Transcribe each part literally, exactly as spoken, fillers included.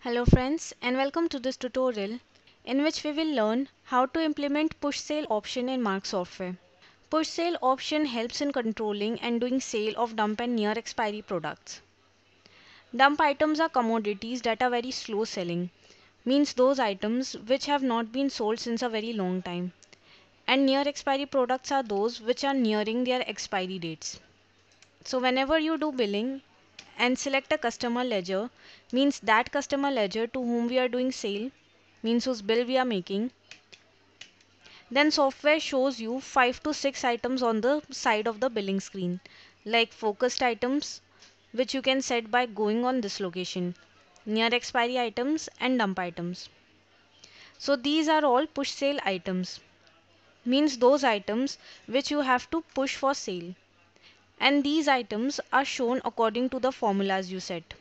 Hello friends and welcome to this tutorial in which we will learn how to implement push sale option in Mark software. Push sale option helps in controlling and doing sale of dump and near expiry products. Dump items are commodities that are very slow selling, means those items which have not been sold since a very long time. And near expiry products are those which are nearing their expiry dates. So whenever you do billing and select a customer ledger, means that customer ledger to whom we are doing sale, means whose bill we are making, then software shows you five to six items on the side of the billing screen, like focused items, which you can set by going on this location, near expiry items and dump items. So these are all push sale items, means those items which you have to push for sale. And these items are shown according to the formulas you set.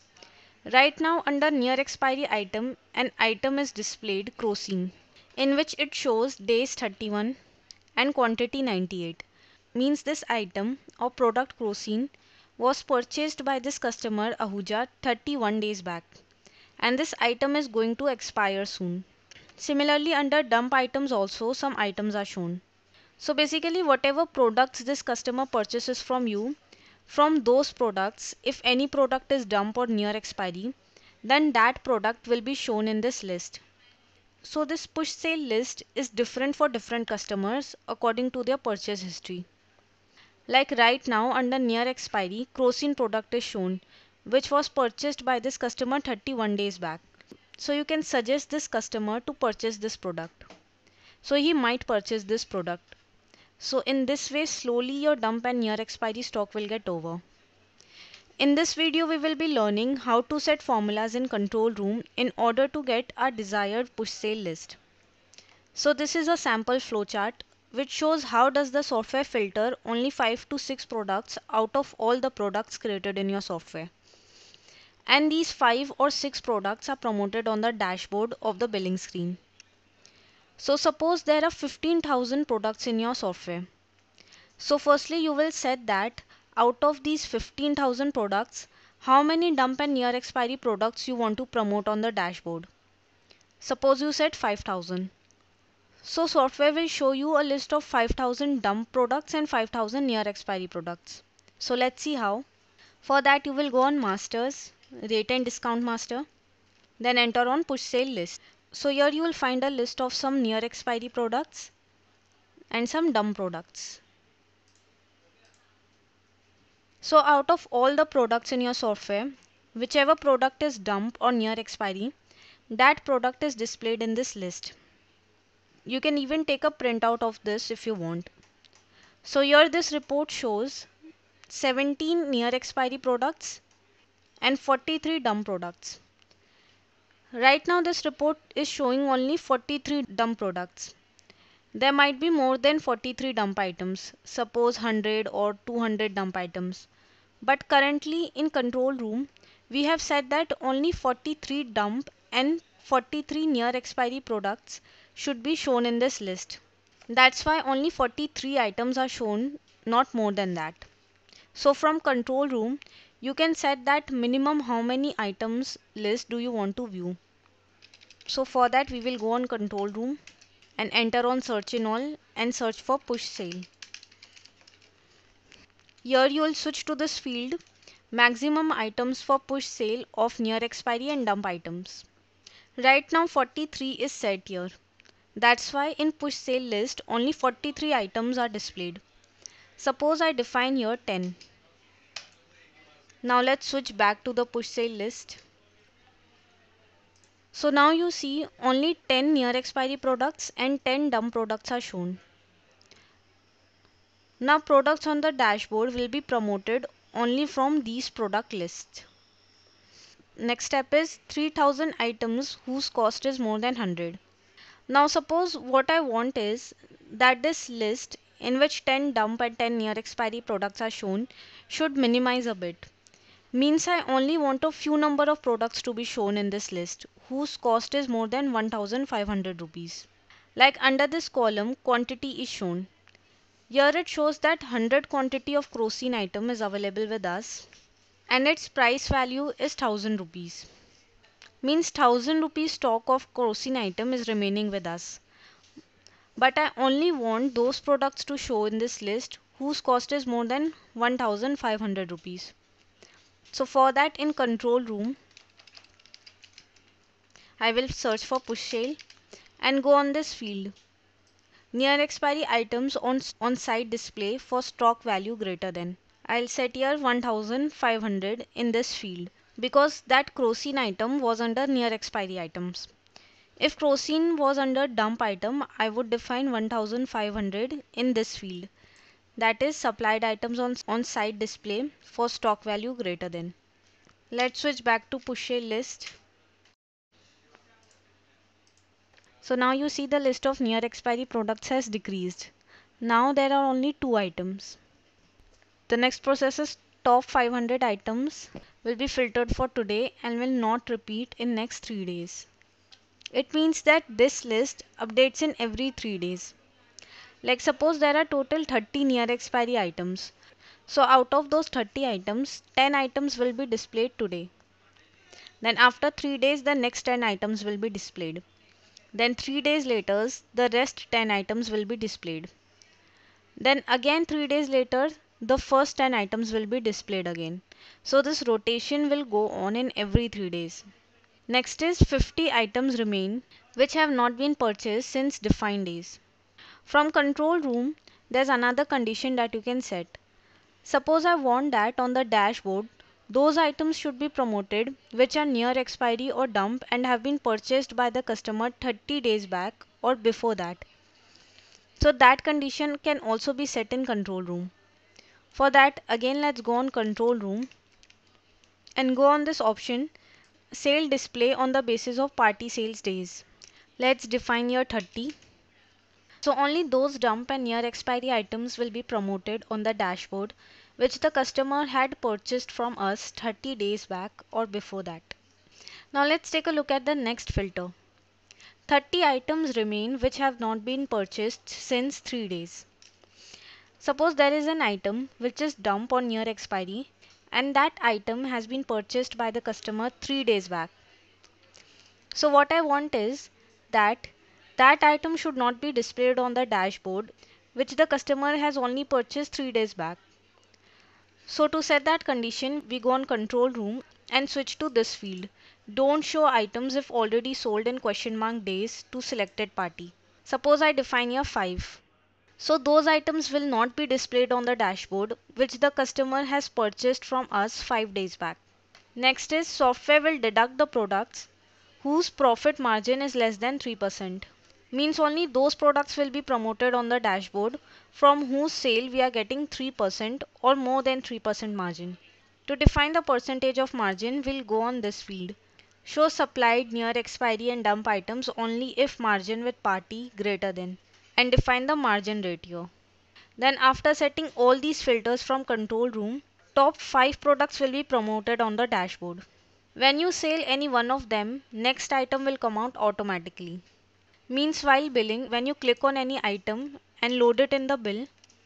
Right now under near expiry item, an item is displayed Crocin, in which it shows days thirty-one and quantity ninety-eight. Means this item or product Crocin was purchased by this customer Ahuja thirty-one days back, and this item is going to expire soon. Similarly under dump items also some items are shown. So basically whatever products this customer purchases from you, from those products, if any product is dump or near expiry, then that product will be shown in this list. So this push sale list is different for different customers according to their purchase history. Like right now under near expiry, Crocin product is shown, which was purchased by this customer thirty-one days back. So you can suggest this customer to purchase this product. So he might purchase this product. So in this way slowly your dump and near expiry stock will get over. In this video we will be learning how to set formulas in control room in order to get our desired push sale list. So this is a sample flowchart which shows how does the software filter only five to six products out of all the products created in your software. And these five or six products are promoted on the dashboard of the billing screen. So suppose there are fifteen thousand products in your software. So firstly you will set that out of these fifteen thousand products, how many dump and near expiry products you want to promote on the dashboard. Suppose you set five thousand. So software will show you a list of five thousand dump products and five thousand near expiry products. So let's see how. For that you will go on Masters, Rate and Discount Master, then enter on Push Sale List. So here you will find a list of some near expiry products and some dump products. So out of all the products in your software, whichever product is dump or near expiry, that product is displayed in this list. You can even take a printout of this if you want. So here this report shows seventeen near expiry products and forty-three dump products. Right now this report is showing only forty-three dump products. There might be more than forty-three dump items, suppose one hundred or two hundred dump items. But currently in control room, we have said that only forty-three dump and forty-three near expiry products should be shown in this list. That's why only forty-three items are shown, not more than that. So from control room, you can set that minimum how many items list do you want to view. So for that we will go on control room and enter on search in all and search for push sale. Here you will switch to this field, maximum items for push sale of near expiry and dump items. Right now forty-three is set here. That's why in push sale list only forty-three items are displayed. Suppose I define here ten. Now let's switch back to the push sale list. So now you see only ten near expiry products and ten dump products are shown. Now products on the dashboard will be promoted only from these product lists. Next step is three thousand items whose cost is more than one hundred. Now suppose what I want is that this list in which ten dump and ten near expiry products are shown should minimize a bit. Means I only want a few number of products to be shown in this list whose cost is more than one thousand five hundred rupees. Like under this column quantity is shown. Here it shows that one hundred quantity of Crocin item is available with us and its price value is one thousand rupees. Means one thousand rupees stock of kerosene item is remaining with us. But I only want those products to show in this list whose cost is more than one thousand five hundred rupees. So for that, in control room, I will search for push sale and go on this field. Near expiry items on, on site display for stock value greater than. I'll set here one thousand five hundred in this field because that kerosene item was under near expiry items. If kerosene was under dump item, I would define one thousand five hundred in this field. That is supplied items on, on site display for stock value greater than. Let's switch back to push sale list. So now you see the list of near expiry products has decreased. Now there are only two items. The next process is top five hundred items will be filtered for today and will not repeat in next three days. It means that this list updates in every three days. Like suppose there are total thirty near expiry items. So out of those thirty items, ten items will be displayed today. Then after three days, the next ten items will be displayed. Then three days later, the rest ten items will be displayed. Then again three days later, the first ten items will be displayed again. So this rotation will go on in every three days. Next is fifty items remain which have not been purchased since defined days. From control room, there's another condition that you can set. Suppose I want that on the dashboard, those items should be promoted which are near expiry or dump and have been purchased by the customer thirty days back or before that. So that condition can also be set in control room. For that, again let's go on control room and go on this option, sale display on the basis of party sales days. Let's define here thirty. So only those dump and near expiry items will be promoted on the dashboard which the customer had purchased from us thirty days back or before that. Now let's take a look at the next filter. thirty items remain which have not been purchased since three days. Suppose there is an item which is dump or near expiry and that item has been purchased by the customer three days back. So what I want is that that item should not be displayed on the dashboard which the customer has only purchased three days back. So to set that condition, we go on control room and switch to this field. Don't show items if already sold in question mark days to selected party. Suppose I define here five. So those items will not be displayed on the dashboard which the customer has purchased from us five days back. Next is software will deduct the products whose profit margin is less than three percent. Means only those products will be promoted on the dashboard from whose sale we are getting three percent or more than three percent margin. To define the percentage of margin, we'll go on this field. Show supplied near expiry and dump items only if margin with party greater than and define the margin ratio. Then after setting all these filters from control room, top five products will be promoted on the dashboard. When you sell any one of them, next item will come out automatically. Means while billing, when you click on any item and load it in the bill,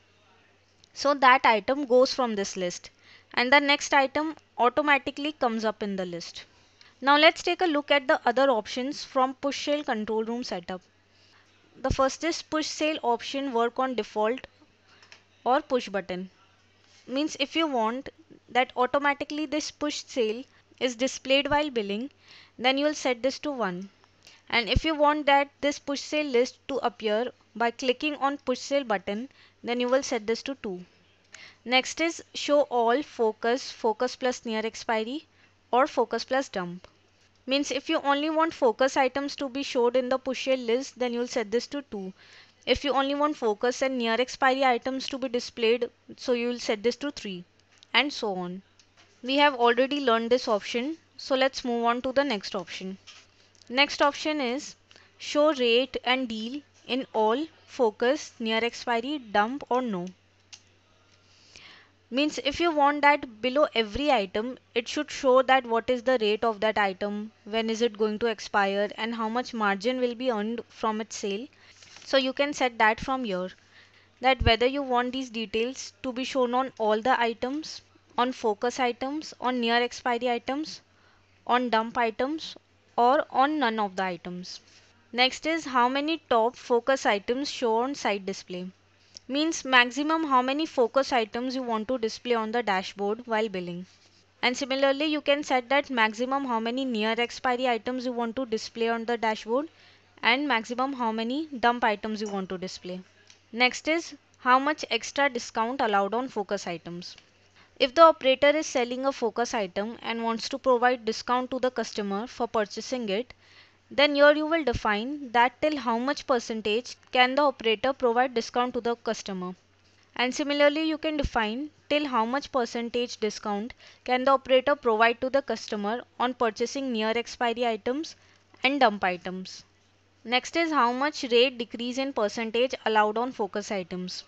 so that item goes from this list and the next item automatically comes up in the list. Now let's take a look at the other options from push sale control room setup. The first is push sale option work on default or push button. Means if you want that automatically this push sale is displayed while billing, then you will set this to one. And if you want that this push sale list to appear by clicking on push sale button, then you will set this to two. Next is show all focus, focus plus near expiry or focus plus dump. Means if you only want focus items to be showed in the push sale list, then you will set this to two. If you only want focus and near expiry items to be displayed, so you will set this to three and so on. We have already learned this option, so let's move on to the next option. Next option is show rate and deal in all, focus, near expiry, dump or no. Means if you want that below every item, it should show that what is the rate of that item, when is it going to expire and how much margin will be earned from its sale. So you can set that from here, that whether you want these details to be shown on all the items, on focus items, on near expiry items, on dump items or on none of the items. Next is how many top focus items show on site display. Means maximum how many focus items you want to display on the dashboard while billing. And similarly, you can set that maximum how many near expiry items you want to display on the dashboard and maximum how many dump items you want to display. Next is how much extra discount allowed on focus items. If the operator is selling a focus item and wants to provide discount to the customer for purchasing it, then here you will define that till how much percentage can the operator provide discount to the customer. And similarly, you can define till how much percentage discount can the operator provide to the customer on purchasing near expiry items and dump items. Next is how much rate decrease in percentage allowed on focus items.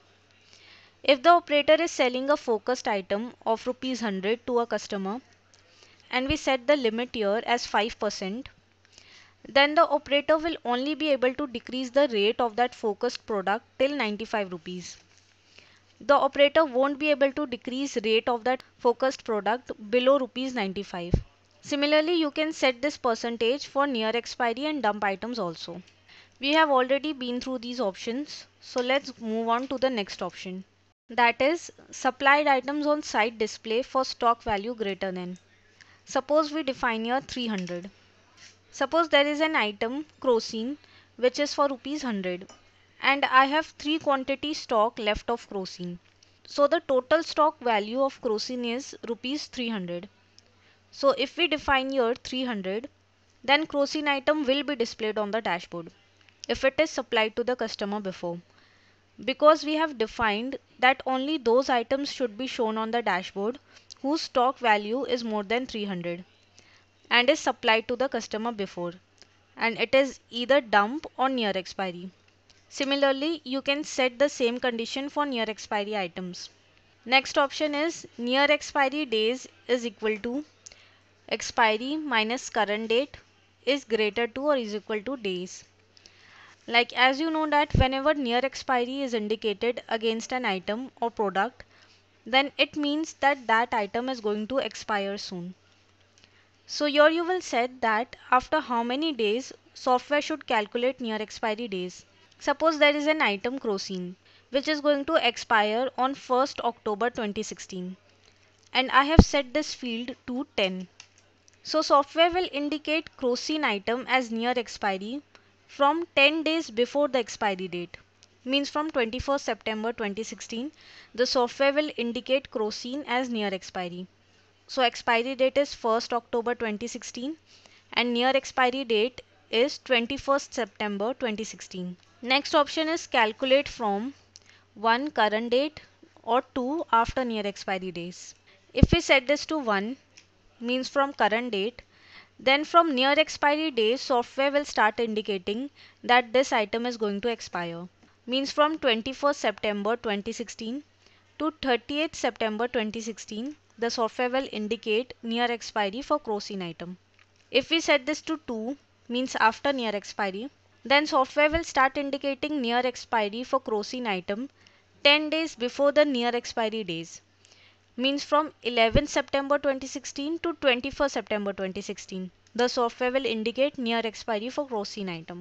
If the operator is selling a focused item of rupees one hundred to a customer and we set the limit here as five percent, then the operator will only be able to decrease the rate of that focused product till ninety-five rupees. The operator won't be able to decrease rate of that focused product below rupees ninety-five. Similarly, you can set this percentage for near expiry and dump items also. We have already been through these options, so let's move on to the next option. That is supplied items on site display for stock value greater than. Suppose we define here three hundred. Suppose there is an item crocine which is for rupees one hundred and I have three quantity stock left of crocine. So the total stock value of crocine is rupees three hundred. So if we define here three hundred, then crocine item will be displayed on the dashboard if it is supplied to the customer before. Because we have defined that only those items should be shown on the dashboard whose stock value is more than three hundred and is supplied to the customer before, and it is either dump or near expiry. Similarly, you can set the same condition for near expiry items. Next option is near expiry days is equal to expiry minus current date is greater to or is equal to days. Like as you know that whenever near expiry is indicated against an item or product, then it means that that item is going to expire soon. So here you will set that after how many days software should calculate near expiry days. Suppose there is an item crocine which is going to expire on first October twenty sixteen and I have set this field to ten. So software will indicate crocine item as near expiry from ten days before the expiry date. Means from twenty-first September twenty sixteen, the software will indicate crocine as near expiry. So expiry date is first October twenty sixteen and near expiry date is twenty-first September twenty sixteen. Next option is calculate from one current date or two after near expiry days. If we set this to one, means from current date, then from near expiry day software will start indicating that this item is going to expire. Means from twenty-first September twenty sixteen to thirtieth September twenty sixteen, the software will indicate near expiry for crocine item. If we set this to two, means after near expiry, then software will start indicating near expiry for crocine item ten days before the near expiry days. Means from eleventh September twenty sixteen to twenty-first September twenty sixteen, the software will indicate near expiry for crocine item.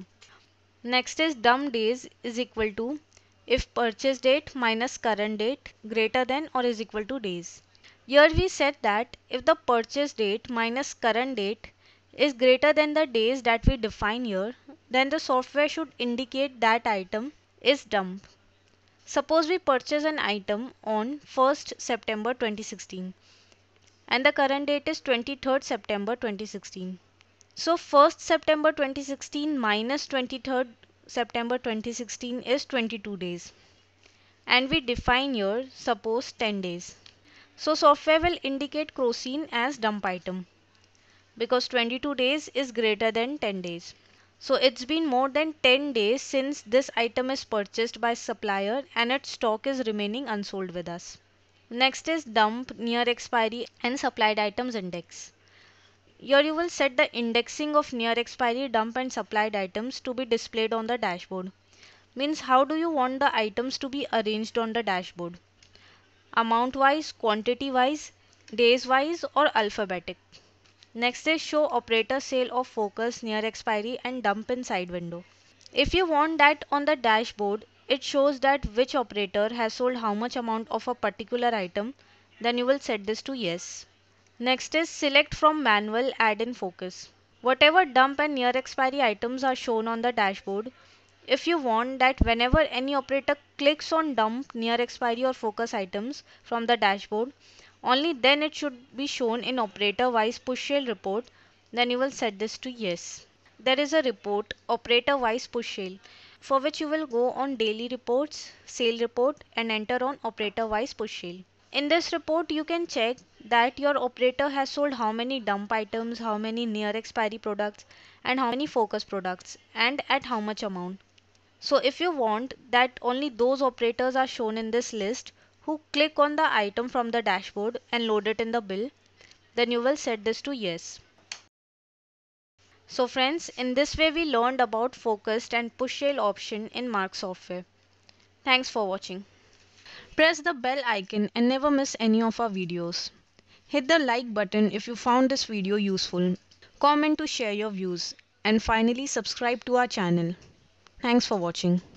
Next is dump days is equal to if purchase date minus current date greater than or is equal to days. Here we said that if the purchase date minus current date is greater than the days that we define here, then the software should indicate that item is dump. Suppose we purchase an item on first September twenty sixteen and the current date is twenty-third September twenty sixteen. So first September twenty sixteen minus twenty-third September twenty sixteen is twenty-two days and we define here suppose ten days. So software will indicate crocine as dump item because twenty-two days is greater than ten days. So it's been more than ten days since this item is purchased by supplier and its stock is remaining unsold with us. Next is dump, near expiry and supplied items index. Here you will set the indexing of near expiry, dump and supplied items to be displayed on the dashboard. Means how do you want the items to be arranged on the dashboard? Amount wise, quantity wise, days wise or alphabetic. Next is show operator sale of focus near expiry and dump in side window. If you want that on the dashboard, it shows that which operator has sold how much amount of a particular item, then you will set this to yes. Next is select from manual add in focus. Whatever dump and near expiry items are shown on the dashboard, if you want that whenever any operator clicks on dump, near expiry or focus items from the dashboard, only then it should be shown in operator wise push sale report, then you will set this to yes. There is a report operator wise push sale for which you will go on daily reports, sale report and enter on operator wise push sale. In this report you can check that your operator has sold how many dump items, how many near expiry products and how many focus products and at how much amount. So if you want that only those operators are shown in this list who click on the item from the dashboard and load it in the bill, then you will set this to yes. So friends, in this way we learned about focused and push sale option in Mark software. Thanks for watching. Press the bell icon and never miss any of our videos. Hit the like button if you found this video useful. Comment to share your views. And finally subscribe to our channel. Thanks for watching.